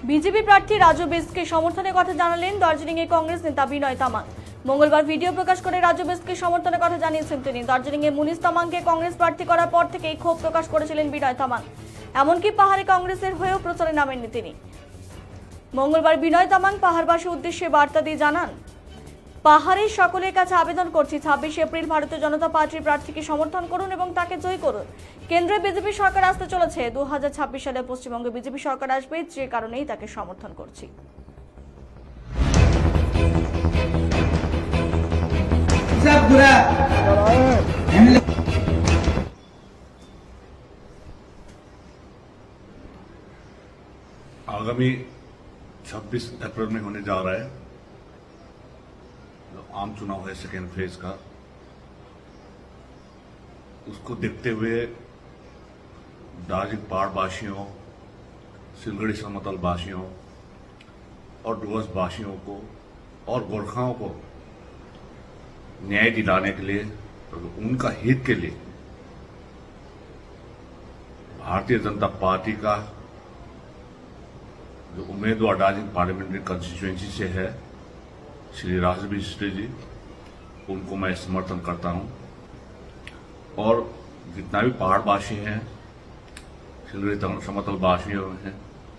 BJP প্রার্থী রাজু বিস্টকে সমর্থনের কথা জানালেন দার্জিলিং এ কংগ্রেস নেতা বিনয় তামাং। মঙ্গলবার ভিডিও প্রকাশ করে রাজু বিস্টকে সমর্থনের কথা জানিয়েছেন তিনি। দার্জিলিং এ মুনিশ তামাংকে কংগ্রেস প্রার্থী করার পর থেকেই ক্ষোভ প্রকাশ করেছিলেন বিনয় তামাং। এমনকি পাহাড়ে কংগ্রেসের হয়েও প্রচারে নামেননি তিনি। মঙ্গলবার বিনয় তামাং পাহাড়বাসীর উদ্দেশ্যে বার্তা দিয়ে জানান, পাহাড়ের সকলের কাছে আবেদন করছি 26 এপ্রিল ভারতীয় জনতা পার্টির প্রার্থীকে সমর্থন করুন এবং তাকে জয়ী করুন। কেন্দ্রে বিজেপি সরকার আসতে চলেছে। 2026 সালে পশ্চিমবঙ্গে বিজেপি সরকার আসবে, যে কারণেই তাকে সমর্থন করছি। आगामी 26 अप्रैल में होने जा रहा है जो आम चुनाव है सेकेंड फेज का, उसको देखते हुए दार्जिलिंग पहाड़ वासियों, सिलगड़ी समतल वासियों और डुवर्स वासियों को और गोरखाओं को न्याय दिलाने के लिए, उनका हित के लिए भारतीय जनता पार्टी का जो उम्मीदवार दार्जिलिंग पार्लियामेंट्री कंस्टिट्यूएंसी से है श्री राजू बिस्ट जी, उनको मैं समर्थन करता हूं। और जितना भी पहाड़वासी हैं, सिलगड़ी समतल वासी हैं,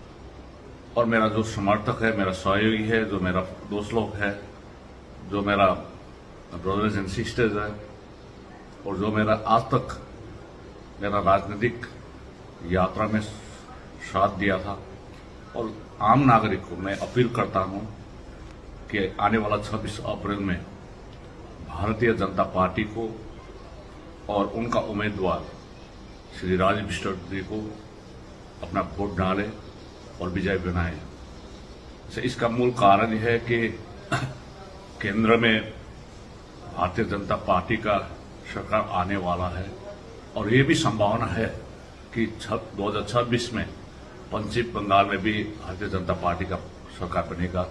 और मेरा जो समर्थक है, मेरा सहयोगी है, जो मेरा दोस्त लोग है, जो मेरा ब्रदर्स एंड सिस्टर्स है, और जो मेरा आज तक मेरा राजनीतिक यात्रा में साथ दिया था, और आम नागरिक को मैं अपील करता हूं कि आने वाला 26 अप्रैल में भारतीय जनता पार्टी को और उनका उम्मीदवार श्री राजू बिस्ट जी को अपना वोट डालें और विजय बनाएं। इसका मूल कारण यह है कि केंद्र में भारतीय जनता पार्टी का सरकार आने वाला है, और ये भी संभावना है कि 2026 में पश्चिम बंगाल में भी भारतीय जनता पार्टी का सरकार बनेगा।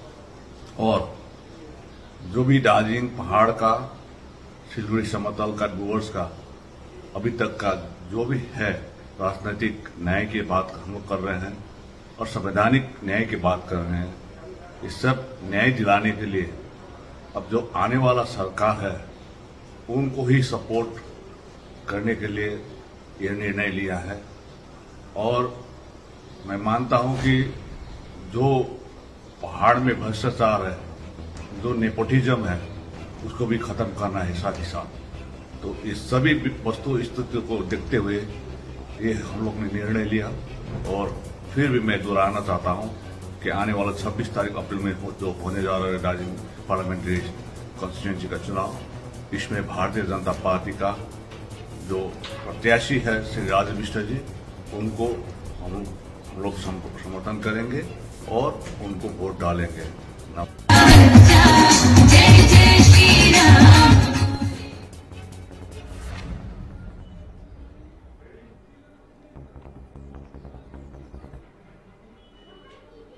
और जो भी दार्जिलिंग पहाड़ का, सिलगड़ी समतल का, डुवर्स का अभी तक का जो भी है राजनीतिक न्याय की बात हम लोग कर रहे हैं और संवैधानिक न्याय की बात कर रहे हैं, इस सब न्याय दिलाने के लिए अब जो आने वाला सरकार है उनको ही सपोर्ट करने के लिए यह निर्णय लिया है। और मैं मानता हूं कि जो पहाड़ में भ्रष्टाचार है, जो नेपोटिज्म है, उसको भी खत्म करना है साथ ही साथ। तो इस सभी वस्तु स्थिति को देखते हुए ये हम लोग ने निर्णय लिया। और फिर भी मैं दोहराना चाहता हूं कि आने वाला 26 तारीख अप्रैल में जो होने जा रहा है दार्जिलिंग पार्लियामेंट्री कॉन्स्टिट्यूएंसी का चुनाव, इसमें भारतीय जनता पार्टी का जो प्रत्याशी है श्री राजू बिस्ट जी, उनको हम लोग समर्थन करेंगे और उनको वोट डालेंगे।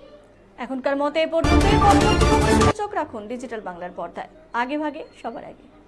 এখনকার মতো এ পর্যন্তই। পরবর্তী খবর চোখ রাখুন ডিজিটাল বাংলার পর্দায়। আগে ভাগে সবার আগে।